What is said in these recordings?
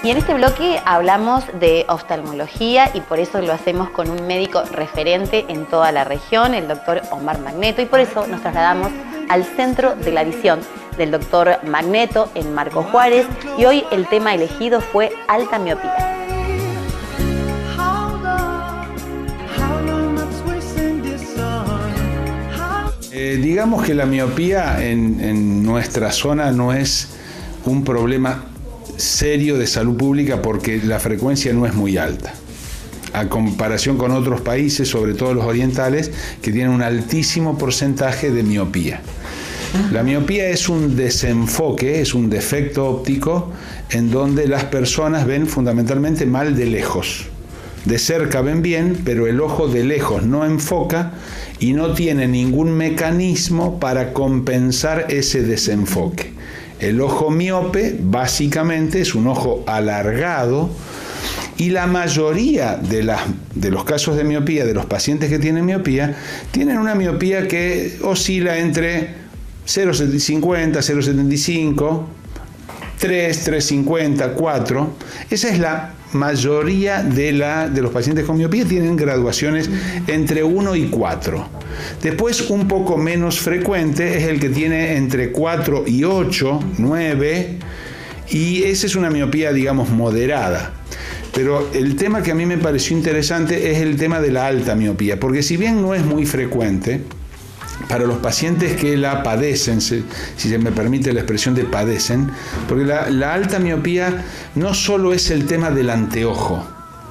Y en este bloque hablamos de oftalmología y por eso lo hacemos con un médico referente en toda la región, el doctor Omar Magneto, y por eso nos trasladamos al Centro de la Visión del doctor Magneto en Marcos Juárez, y hoy el tema elegido fue alta miopía. Digamos que la miopía en nuestra zona no es un problema serio de salud pública porque la frecuencia no es muy alta, a comparación con otros países, sobre todo los orientales, que tienen un altísimo porcentaje de miopía. La miopía es un desenfoque, es un defecto óptico en donde las personas ven fundamentalmente mal de lejos. De cerca ven bien, pero el ojo de lejos no enfoca y no tiene ningún mecanismo para compensar ese desenfoque. El ojo miope básicamente es un ojo alargado y la mayoría de los casos de miopía, de los pacientes que tienen miopía, tienen una miopía que oscila entre 0,50, 0,75, 3, 3,50, 4. Esa es la mayoría de los pacientes con miopía, tienen graduaciones entre 1 y 4. Después, un poco menos frecuente es el que tiene entre 4 y 8, 9, y esa es una miopía, digamos, moderada. Pero el tema que a mí me pareció interesante es el tema de la alta miopía, porque si bien no es muy frecuente, para los pacientes que la padecen, si se me permite la expresión de padecen, porque la alta miopía no solo es el tema del anteojo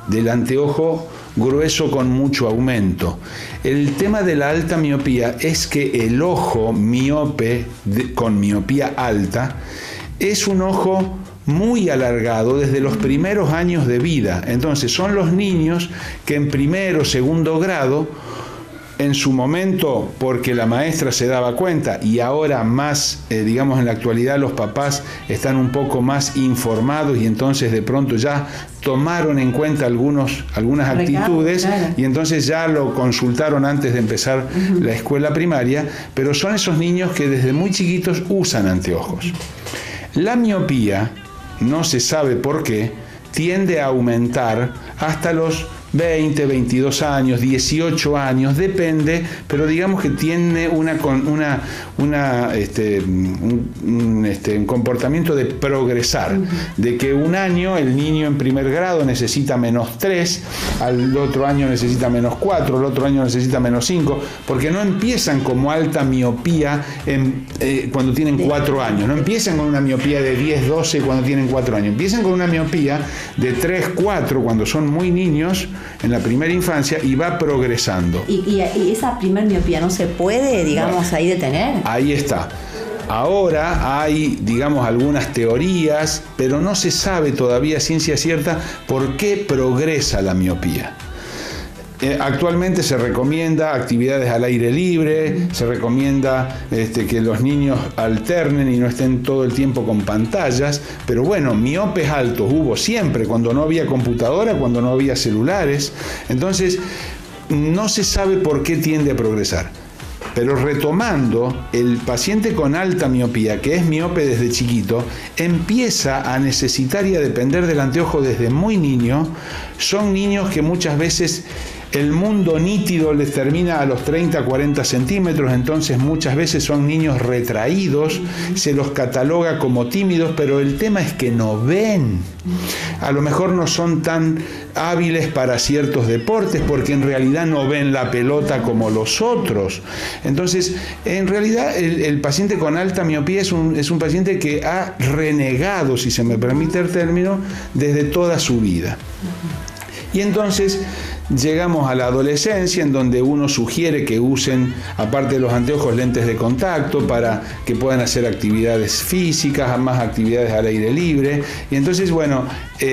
grueso con mucho aumento. El tema de la alta miopía es que el ojo miope con miopía alta es un ojo muy alargado desde los primeros años de vida. Entonces son los niños que en primero o segundo grado, en su momento, porque la maestra se daba cuenta, y ahora más, digamos, en la actualidad los papás están un poco más informados y entonces de pronto ya tomaron en cuenta algunas actitudes, claro, y entonces ya lo consultaron antes de empezar la escuela primaria, pero son esos niños que desde muy chiquitos usan anteojos. La miopía, no se sabe por qué, tiende a aumentar hasta los 20, 22 años, 18 años, depende, pero digamos que tiene un comportamiento de progresar, de que un año el niño en primer grado necesita -3, al otro año necesita -4, al otro año necesita -5, porque no empiezan como alta miopía cuando tienen 4 años, no empiezan con una miopía de 10, 12 cuando tienen 4 años, empiezan con una miopía de 3, 4 cuando son muy niños, en la primera infancia, y va progresando. ¿Y esa primer miopía no se puede, digamos, ahí detener? Ahí está. Ahora hay, digamos, algunas teorías, pero no se sabe todavía ciencia cierta por qué progresa la miopía. Actualmente se recomienda actividades al aire libre, se recomienda que los niños alternen y no estén todo el tiempo con pantallas, pero bueno, miopes altos hubo siempre, cuando no había computadora, cuando no había celulares, entonces no se sabe por qué tiende a progresar. Pero retomando, el paciente con alta miopía, que es miope desde chiquito, empieza a necesitar y a depender del anteojo desde muy niño. Son niños que muchas veces el mundo nítido les termina a los 30, 40 centímetros, entonces muchas veces son niños retraídos, se los cataloga como tímidos, pero el tema es que no ven. A lo mejor no son tan hábiles para ciertos deportes porque en realidad no ven la pelota como los otros. Entonces, en realidad el paciente con alta miopía es un paciente que ha renegado, si se me permite el término, desde toda su vida. Y entonces llegamos a la adolescencia, en donde uno sugiere que usen, aparte de los anteojos, lentes de contacto para que puedan hacer actividades físicas, más actividades al aire libre. Y entonces, bueno,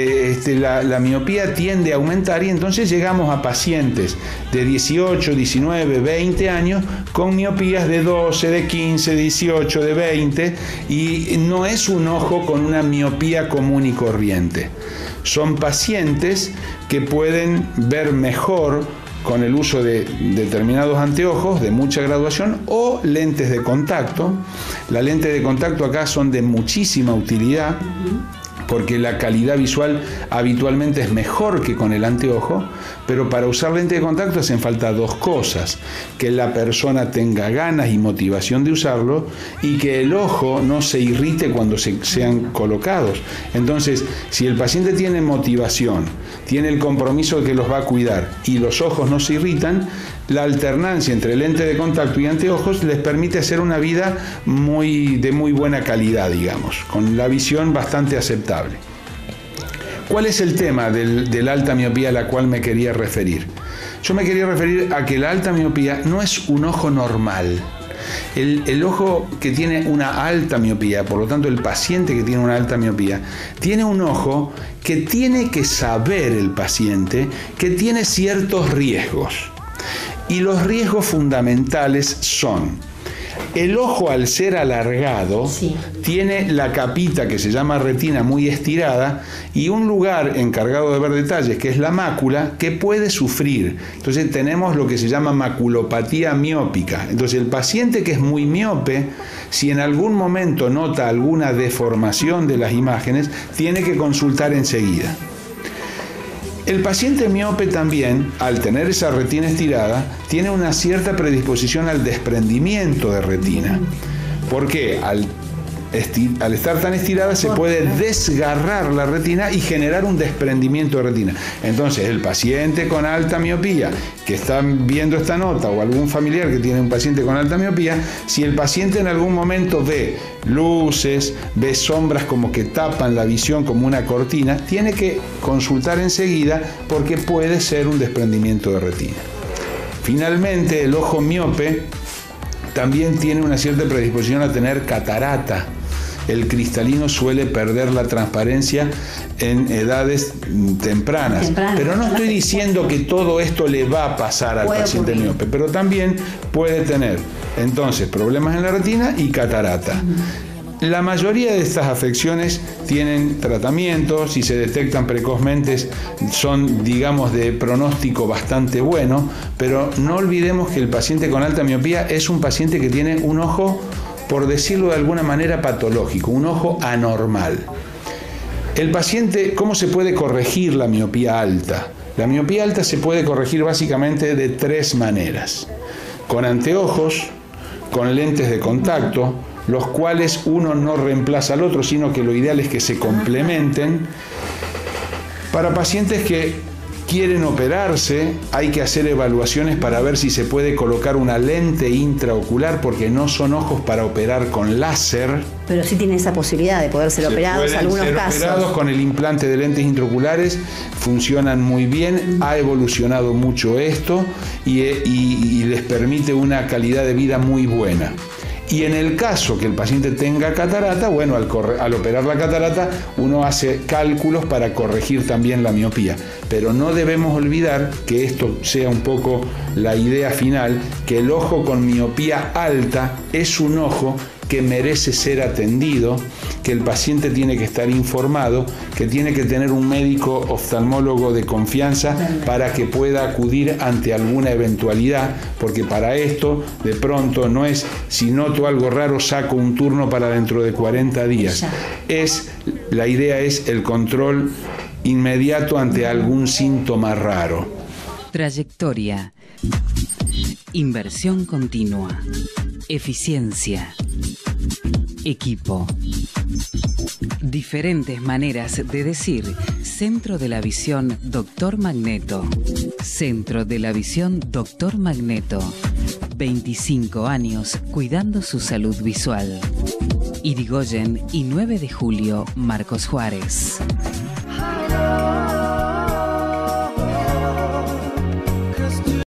la miopía tiende a aumentar y entonces llegamos a pacientes de 18, 19, 20 años con miopías de 12, de 15, 18, de 20, y no es un ojo con una miopía común y corriente. Son pacientes que pueden ver mejor con el uso de determinados anteojos de mucha graduación o lentes de contacto. Las lentes de contacto acá son de muchísima utilidad. porque la calidad visual habitualmente es mejor que con el anteojo, pero para usar lente de contacto hacen falta dos cosas: que la persona tenga ganas y motivación de usarlo y que el ojo no se irrite cuando sean colocados. Entonces, si el paciente tiene motivación, tiene el compromiso de que los va a cuidar y los ojos no se irritan, la alternancia entre lente de contacto y anteojos les permite hacer una vida de muy buena calidad, digamos, con la visión bastante aceptable. ¿Cuál es el tema de la alta miopía a la cual me quería referir? Yo me quería referir a que la alta miopía no es un ojo normal. El ojo que tiene una alta miopía, por lo tanto el paciente que tiene una alta miopía, tiene un ojo que tiene que saber el paciente que tiene ciertos riesgos. Y los riesgos fundamentales son: el ojo, al ser alargado, tiene la capita que se llama retina muy estirada y un lugar encargado de ver detalles, que es la mácula, que puede sufrir. Entonces tenemos lo que se llama maculopatía miópica. Entonces el paciente que es muy miope, si en algún momento nota alguna deformación de las imágenes, tiene que consultar enseguida. El paciente miope también, al tener esa retina estirada, tiene una cierta predisposición al desprendimiento de retina. ¿Por qué? Al estar tan estirada se puede desgarrar la retina y generar un desprendimiento de retina. Entonces, el paciente con alta miopía que está viendo esta nota, o algún familiar que tiene un paciente con alta miopía, si el paciente en algún momento ve luces, ve sombras como que tapan la visión como una cortina, tiene que consultar enseguida porque puede ser un desprendimiento de retina. Finalmente, el ojo miope también tiene una cierta predisposición a tener catarata. El cristalino suele perder la transparencia en edades tempranas. Pero no estoy diciendo que todo esto le va a pasar al paciente miope, pero también puede tener entonces problemas en la retina y catarata. La mayoría de estas afecciones tienen tratamiento, si se detectan precozmente son, digamos, de pronóstico bastante bueno, pero no olvidemos que el paciente con alta miopía es un paciente que tiene un ojo, por decirlo de alguna manera, patológico, un ojo anormal. El paciente, ¿cómo se puede corregir la miopía alta? La miopía alta se puede corregir básicamente de tres maneras: con anteojos, con lentes de contacto, los cuales uno no reemplaza al otro, sino que lo ideal es que se complementen. Para pacientes que quieren operarse, hay que hacer evaluaciones para ver si se puede colocar una lente intraocular, porque no son ojos para operar con láser. Pero sí tienen esa posibilidad de poder ser operados en algunos casos. Operados con el implante de lentes intraoculares, funcionan muy bien, ha evolucionado mucho esto y les permite una calidad de vida muy buena. Y en el caso que el paciente tenga catarata, bueno, al operar la catarata uno hace cálculos para corregir también la miopía. Pero no debemos olvidar que esto sea un poco la idea final, que el ojo con miopía alta es un ojo que merece ser atendido, que el paciente tiene que estar informado, que tiene que tener un médico oftalmólogo de confianza para que pueda acudir ante alguna eventualidad, porque para esto de pronto no es si noto algo raro saco un turno para dentro de 40 días. La idea es el control inmediato ante algún síntoma raro. Trayectoria, inversión continua, eficiencia, equipo. Diferentes maneras de decir Centro de la Visión Dr. Magneto. Centro de la Visión Dr. Magneto. 25 años cuidando su salud visual. Irigoyen y 9 de julio, Marcos Juárez.